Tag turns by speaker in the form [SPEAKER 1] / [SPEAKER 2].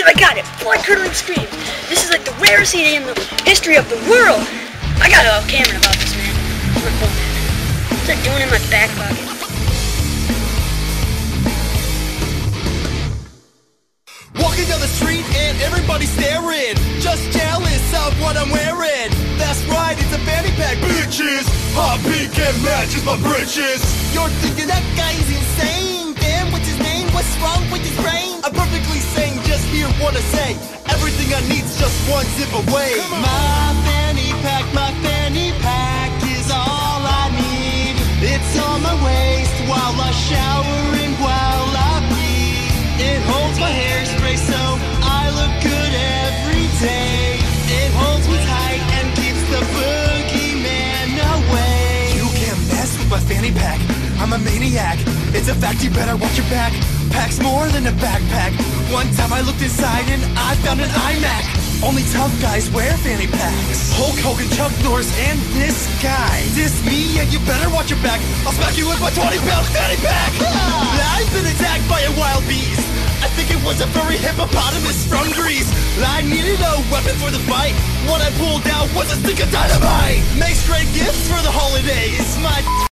[SPEAKER 1] I got it! Blood-curdling screams! This is like the rarest CD in the history of the world! I gotta tell Cameron about this, man. Where's my phone, man? What's that doing in my back pocket?
[SPEAKER 2] Walking down the street and everybody's staring, just jealous of what I'm wearing. That's right, it's a fanny pack, bitches. Hot pink and matches my britches. You're thinking that guy's insane. Damn, what's his name? What's wrong with his brain? I'm perfectly sane, just hear what I say. Everything I need's just one zip away. My fanny pack is all I need. It's on my waist while I shower and while I pee. It holds my hairspray so I look good every day. It holds me tight and keeps the boogeyman away. You can't mess with my fanny pack, I'm a maniac. It's a fact, you better watch your back. Packs more than a backpack. One time I looked inside and I found an iMac. Only tough guys wear fanny packs. Hulk Hogan, Chuck Norris, and this guy. Diss me and you better watch your back. I'll smack you with my 20-pound fanny pack. I've been attacked by a wild beast. I think it was a furry hippopotamus from Greece. I needed a weapon for the fight. What I pulled out was a stick of dynamite. Makes great gifts for the holidays. My